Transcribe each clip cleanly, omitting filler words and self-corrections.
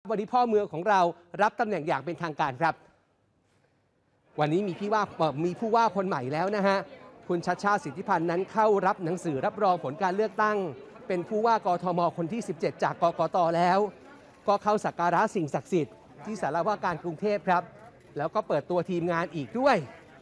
วันนี้พ่อเมืองของเรารับตำแหน่งอย่างเป็นทางการครับวันนี้มีผู้ว่าคนใหม่แล้วนะฮะคุณชัชชาติ สิทธิพันธ์นั้นเข้ารับหนังสือรับรองผลการเลือกตั้งเป็นผู้ว่ากทมคนที่ 17 จากกกต.แล้วก็เข้าสักการะสิ่งศักดิ์สิทธิ์ที่ศาลาว่าการกรุงเทพครับแล้วก็เปิดตัวทีมงานอีกด้วย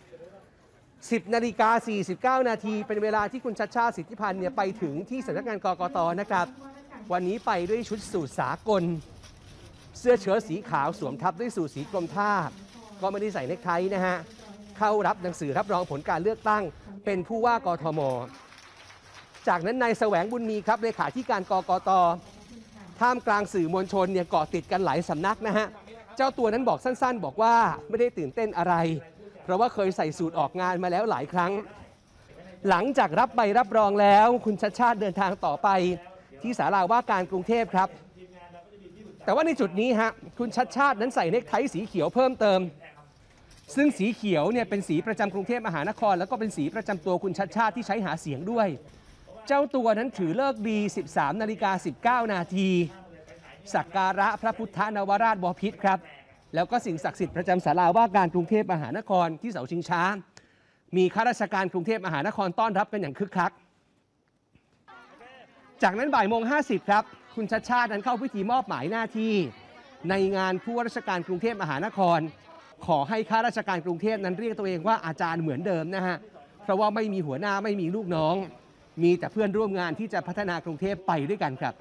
10:49 นาทีเป็นเวลาที่คุณชัชชาติ สิทธิพันธ์ไปถึงที่สำนักงานกกต.นะครับวันนี้ไปด้วยชุดสูทสากลเสื้อเชิ้ตสีขาวสวมทับด้วยสูทสีกรมท่าก็ไม่ได้ใส่เนคไทนะฮะเข้ารับหนังสือรับรองผลการเลือกตั้งเป็นผู้ว่ากทม.จากนั้นนายแสวงบุญมีครับเลขาธิการกกต.ท่ามกลางสื่อมวลชนเกาะติดกันหลายสำนักนะฮะเจ้าตัวนั้นบอกสั้นๆบอกว่าไม่ได้ตื่นเต้นอะไรเพราะว่าเคยใส่สูทออกงานมาแล้วหลายครั้งหลังจากรับใบรับรองแล้วคุณชัชชาติเดินทางต่อไปที่ศาลาว่าการกรุงเทพครับแต่ว่าในจุดนี้ฮะคุณชัชชาตินั้นใส่เนคไทสีเขียวเพิ่มเติมซึ่งสีเขียวเป็นสีประจำกรุงเทพมหานครแล้วก็เป็นสีประจำตัวคุณชัชชาติที่ใช้หาเสียงด้วยเจ้าตัวนั้นถือเลิกษ์ดี 13:19 นาทีสักการะพระพุทธนวราชบพิตรครับแล้วก็สิ่งศักดิ์สิทธิ์ประจำศาลาว่าการกรุงเทพมหานครที่เสาชิงช้ามีข้าราชการกรุงเทพมหานครต้อนรับกันอย่างคึกคักจากนั้นบ่ายโมง 50ครับคุณชัชชาตินั้นเข้าพิธีมอบหมายหน้าที่ในงานผู้ว่าราชการกรุงเทพมหานครขอให้ข้าราชการกรุงเทพนั้นเรียกตัวเองว่าอาจารย์เหมือนเดิมนะฮะเพราะว่าไม่มีหัวหน้าไม่มีลูกน้องมีแต่เพื่อนร่วมงานที่จะพัฒนากรุงเทพไปด้วยกันครับ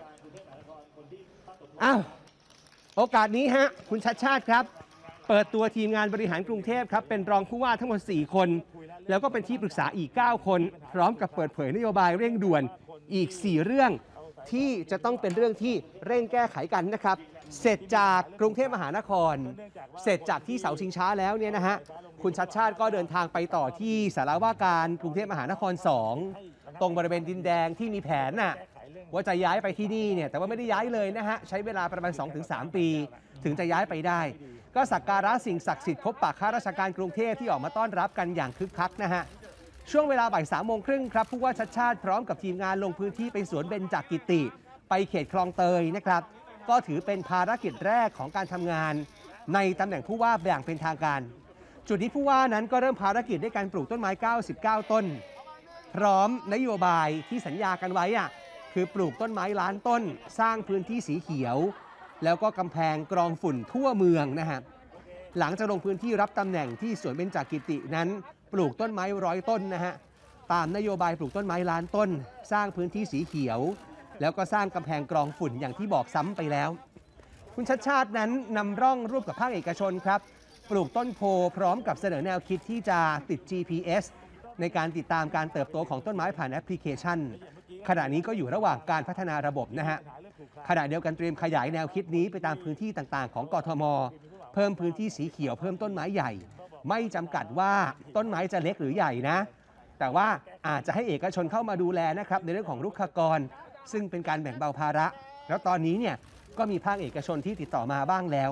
โอกาสนี้ฮะคุณชัชชาติครับเปิดตัวทีมงานบริหารกรุงเทพครับเป็นรองผู้ว่าทั้งหมด4คนแล้วก็เป็นที่ปรึกษาอีก9คนพร้อมกับเปิดเผยนโยบายเร่งด่วนอีก4เรื่องที่จะต้องเป็นเรื่องที่เร่งแก้ไขกันนะครับเสร็จจากกรุงเทพมหานครเสร็จจากที่เสาชิงช้าแล้วเนี่ยนะฮะคุณชัชชาติก็เดินทางไปต่อที่ศาลาว่าการกรุงเทพมหานคร2ตรงบริเวณดินแดงที่มีแผนว่าจะย้ายไปที่นี่แต่ว่าไม่ได้ย้ายเลยนะฮะใช้เวลาประมาณ 2-3 ปีถึงจะย้ายไปได้ก็สักการะสิ่งศักดิ์สิทธิ์พบปะข้าราชการกรุงเทพที่ออกมาต้อนรับกันอย่างคึกคักนะฮะช่วงเวลาบ่าย 3:30 ครับผู้ว่าชัชชาติพร้อมกับทีมงานลงพื้นที่ไปสวนเบญจกิติไปเขตคลองเตยนะครับก็ถือเป็นภารกิจแรกของการทำงานในตำแหน่งผู้ว่าอย่างเป็นทางการจุดนี้ผู้ว่านั้นก็เริ่มภารกิจด้วยการปลูกต้นไม้99ต้นพร้อมนโยบายที่สัญญากันไว้คือปลูกต้นไม้ล้านต้นสร้างพื้นที่สีเขียวแล้วก็กำแพงกรองฝุ่นทั่วเมืองนะฮะหลังจากลงพื้นที่รับตำแหน่งที่สวนเบญจกิตินั้นปลูกต้นไม้100 ต้นนะฮะตามนโยบายปลูกต้นไม้ล้านต้นสร้างพื้นที่สีเขียวแล้วก็สร้างกำแพงกรองฝุ่นอย่างที่บอกซ้ำไปแล้วคุณชัชชาตินั้นนำร่องร่วมกับภาคเอกชนครับปลูกต้นโพพร้อมกับเสนอแนวคิดที่จะติด GPS ในการติดตามการเติบโตของต้นไม้ผ่านแอปพลิเคชันขณะนี้ก็อยู่ระหว่างการพัฒนาระบบนะฮะขณะเดียวกันเตรียมขยายแนวคิดนี้ไปตามพื้นที่ต่างๆของกทมเพิ่มพื้นที่สีเขียวเพิ่มต้นไม้ใหญ่ไม่จำกัดว่าต้นไม้จะเล็กหรือใหญ่นะแต่ว่าอาจจะให้เอกชนเข้ามาดูแลนะครับในเรื่องของรุกขกรซึ่งเป็นการแบ่งเบาภาระแล้วตอนนี้ก็มีภาคเอกชนที่ติดต่อมาบ้างแล้ว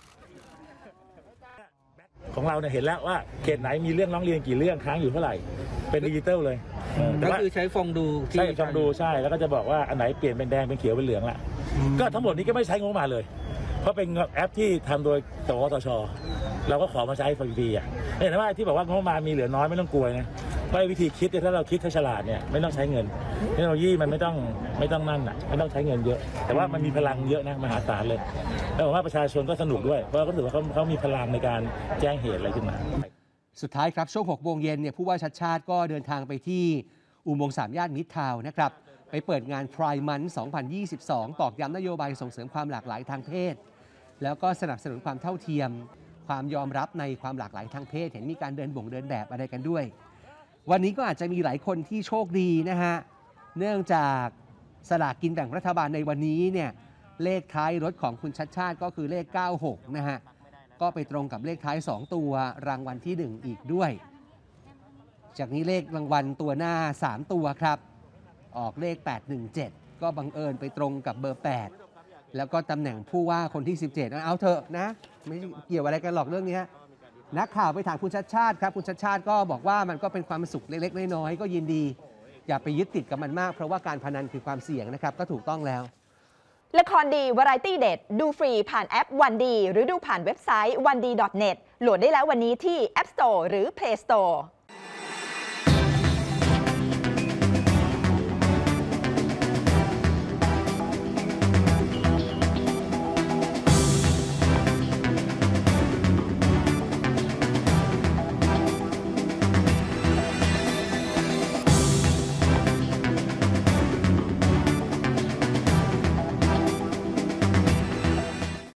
ของเราเห็นแล้วว่าเขตไหนมีเรื่องร้องเรียนกี่เรื่องค้างอยู่เท่าไหร่เป็นดิจิตอลเลยก็คือใช้ฟองดูใช่ฟองดูใช่แล้วก็จะบอกว่าอันไหนเปลี่ยนเป็นแดงเป็นเขียวเป็นเหลืองละก็ทั้งหมดนี้ก็ไม่ใช้งบประมาณเลยเพราะเป็นแอปที่ทำโดยสวทช.เราก็ขอมาใช้ฟรีเห็นไหมว่าที่บอกว่างบประมาณมีเหลือน้อยไม่ต้องกลัวนะเพราะวิธีคิดถ้าเราคิดถ้าฉลาดไม่ต้องใช้เงินเทคโนโลยีมันไม่ต้องนั่นไม่ต้องใช้เงินเยอะแต่ว่ามันมีพลังเยอะนะมหาศาลเลยแล้วผมว่าประชาชนก็สนุกด้วยเพราะก็ถือว่าเขามีพลังในการแจ้งเหตุอะไรขึ้นมาสุดท้ายครับช่วง 6 โมงเย็นผู้ว่าชัชชาติก็เดินทางไปที่อุโมงค์3 ย่านมิตรทาวน์นะครับไปเปิดงาน Pride Month 2022 ตอกย้ำนโยบายส่งเสริมความหลากหลายทางเพศแล้วก็สนับสนุนความเท่าเทียมความยอมรับในความหลากหลายทางเพศเห็นมีการเดินแบบอะไรกันด้วยวันนี้ก็อาจจะมีหลายคนที่โชคดีนะฮะเนื่องจากสลากกินแบ่งรัฐบาลในวันนี้เลขท้ายรถของคุณชัชชาติก็คือเลข96นะฮะก็ไปตรงกับเลขท้าย2ตัวรางวัลที่1อีกด้วยจากนี้เลขรางวัลตัวหน้า3ตัวครับออกเลข817ก็บังเอิญไปตรงกับเบอร์8แล้วก็ตำแหน่งผู้ว่าคนที่17เอาเถอะนะไม่เกี่ยวอะไรกันหรอกเรื่องนี้นักข่าวไปถามคุณชัชชาติครับคุณชัชชาติก็บอกว่ามันก็เป็นความสุขเล็กๆน้อยๆก็ยินดีอย่าไปยึดติดกับมันมากเพราะว่าการพนันคือความเสี่ยงนะครับก็ถูกต้องแล้วละครดีวาไรตี้เด็ดดูฟรีผ่านแอปวันดีหรือดูผ่านเว็บไซต์ 1d.net โหลดได้แล้ววันนี้ที่ App Store หรือ Play Store